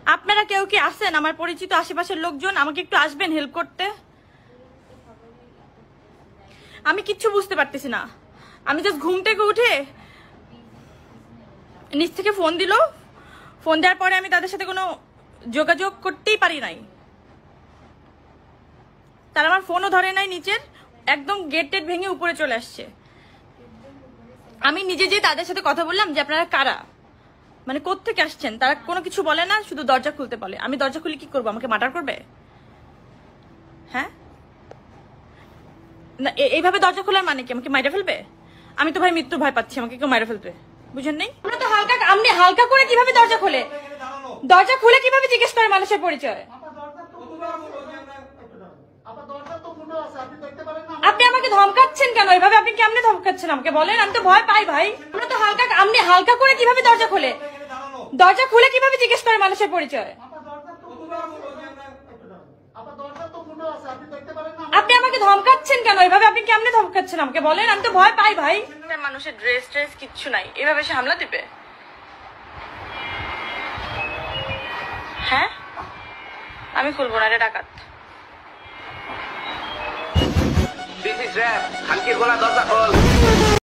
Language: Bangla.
আপনারা কেউ কি আছেন আমার পরিচিত আশেপাশের লোকজন? আমাকে একটু আসবেন হেল্প করতে। আমি কিচ্ছু বুঝতে পারতেছি না। আমি জাস্ট ঘুম থেকে উঠে নিচ থেকে ফোন দিল, ফোন দেওয়ার পরে আমি তাদের সাথে কোনো যোগাযোগ করতেই পারি নাই। তারা আমার ফোনও ধরে নাই, নিচের একদম গেট টেট ভেঙে উপরে চলে আসছে। আমি নিজে যে তাদের সাথে কথা বললাম যে আপনারা কারা, মানে কোত্থেকে আসছেন, তারা কোনো কিছু বলে না, শুধু দরজা খুলতে বলে। আমি দরজা খুলে কি করবো? আমাকে মার্ডার করবে? হ্যাঁ না, এইভাবে দরজা খোলার মানে কি? আমাকে মাইরে ফেলবে? আমি তো ভাই মৃত্যু ভয় পাচ্ছি, আমাকে কেউ মাইরে ফেলবে, বুঝেন নেই? আমরা তো হালকা, আপনি হালকা করে কিভাবে দরজা খোলে? দরজা খুলে কিভাবে জিজ্ঞেস করে মানুষের পরিচয়? আপনি আমাকে ধমকাচ্ছেন কেন এভাবে? আপনি কেমনে ধমকাচ্ছেন আমাকে বলেন? আমি তো ভয় পাই ভাই। আমরা তো হালকা, আপনি হালকা করে কিভাবে দরজা খোলে? দরজা খুলে কিভাবে জিজ্ঞেস করে মানুষের পরিচয়? আপনি আমাকে ধমকাচ্ছেন কেন এভাবে? আপনি কেমনে ধমকাচ্ছেন আমাকে বলেন? আমি তো ভয় পাই ভাই। মানুষের ড্রেস ট্রেস কিচ্ছু নাই, এভাবে সে হামলা দিবে? হ্যাঁ আমি খুলবো না, এটা ডাকাত। This is rap. Hanki gola dorza khol.